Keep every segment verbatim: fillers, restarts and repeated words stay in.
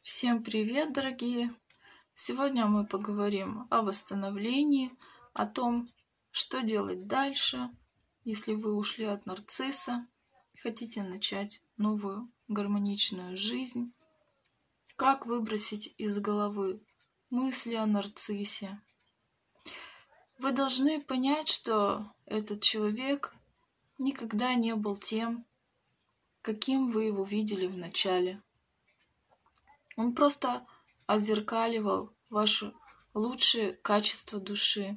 Всем привет, дорогие! Сегодня мы поговорим о восстановлении, о том, что делать дальше, если вы ушли от нарцисса, хотите начать новую гармоничную жизнь, как выбросить из головы мысли о нарциссе. Вы должны понять, что этот человек никогда не был тем, каким вы его видели в начале. Он просто отзеркаливал ваши лучшие качества души.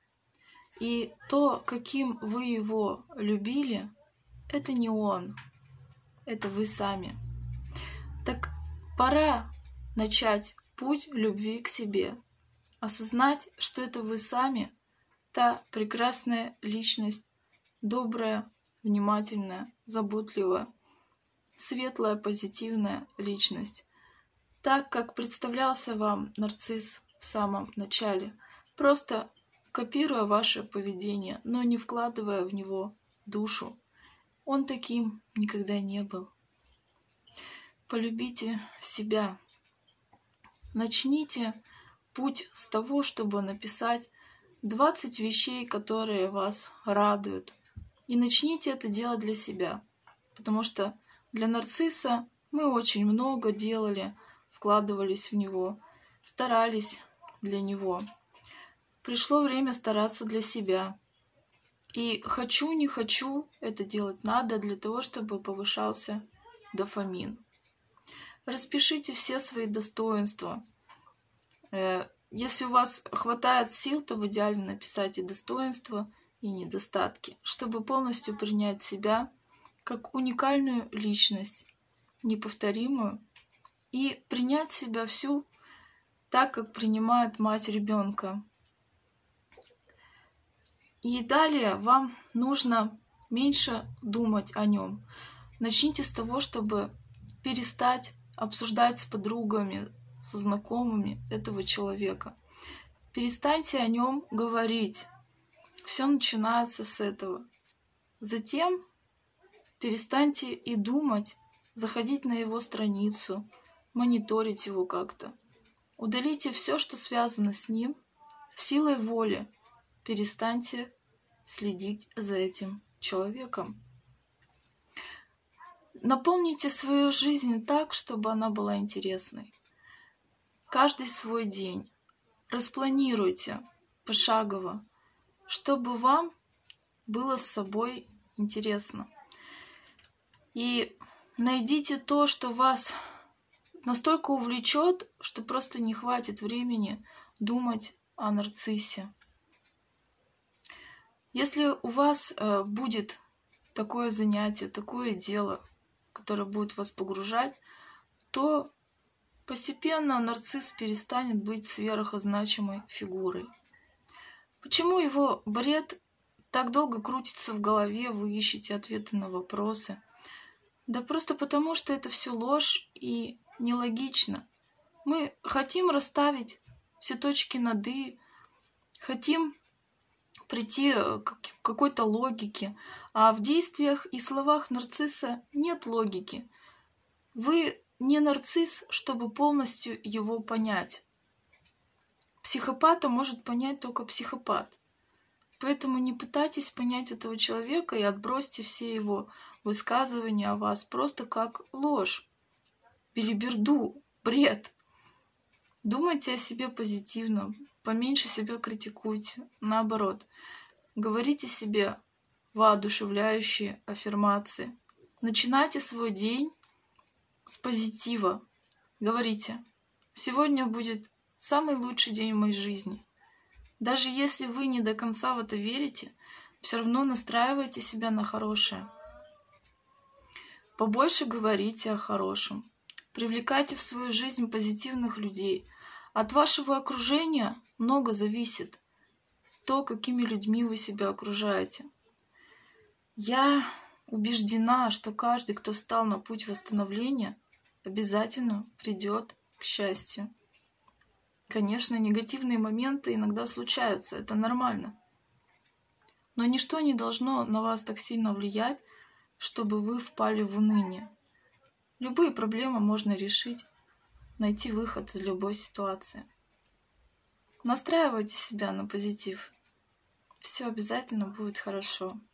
И то, каким вы его любили, это не он, это вы сами. Так пора начать путь любви к себе, осознать, что это вы сами, та прекрасная личность, добрая, внимательная, заботливая, светлая, позитивная личность. Так, как представлялся вам нарцисс в самом начале, просто копируя ваше поведение, но не вкладывая в него душу. Он таким никогда не был. Полюбите себя. Начните путь с того, чтобы написать двадцать вещей, которые вас радуют. И начните это делать для себя. Потому что для нарцисса мы очень много делали, вкладывались в него, старались для него. Пришло время стараться для себя. И хочу, не хочу, это делать надо для того, чтобы повышался дофамин. Распишите все свои достоинства. Если у вас хватает сил, то в идеале написать и достоинства, и недостатки, чтобы полностью принять себя как уникальную личность, неповторимую, и принять себя всю так, как принимает мать ребенка. И далее вам нужно меньше думать о нем. Начните с того, чтобы перестать обсуждать с подругами, со знакомыми этого человека. Перестаньте о нем говорить. Все начинается с этого. Затем перестаньте и думать, заходить на его страницу, мониторить его как-то. Удалите все, что связано с ним, силой воли. Перестаньте следить за этим человеком. Наполните свою жизнь так, чтобы она была интересной. Каждый свой день распланируйте пошагово, чтобы вам было с собой интересно. И найдите то, что вас настолько увлечет, что просто не хватит времени думать о нарциссе. Если у вас э, будет такое занятие, такое дело, которое будет вас погружать, то постепенно нарцисс перестанет быть сверхзначимой фигурой. Почему его бред так долго крутится в голове, вы ищете ответы на вопросы? Да просто потому, что это все ложь и нелогично. Мы хотим расставить все точки над «и», хотим прийти к какой-то логике, а в действиях и словах нарцисса нет логики. Вы не нарцисс, чтобы полностью его понять. Психопата может понять только психопат. Поэтому не пытайтесь понять этого человека и отбросьте все его высказывания о вас просто как ложь, белиберду, бред. Думайте о себе позитивно, поменьше себя критикуйте. Наоборот, говорите себе воодушевляющие аффирмации. Начинайте свой день с позитива. Говорите: сегодня будет самый лучший день в моей жизни. Даже если вы не до конца в это верите, все равно настраивайте себя на хорошее. Побольше говорите о хорошем. Привлекайте в свою жизнь позитивных людей. От вашего окружения много зависит. То, какими людьми вы себя окружаете. Я убеждена, что каждый, кто встал на путь восстановления, обязательно придет к счастью. Конечно, негативные моменты иногда случаются, это нормально. Но ничто не должно на вас так сильно влиять, чтобы вы впали в уныние. Любые проблемы можно решить найти выход из любой ситуации. Настраивайте себя на позитив. Все обязательно будет хорошо.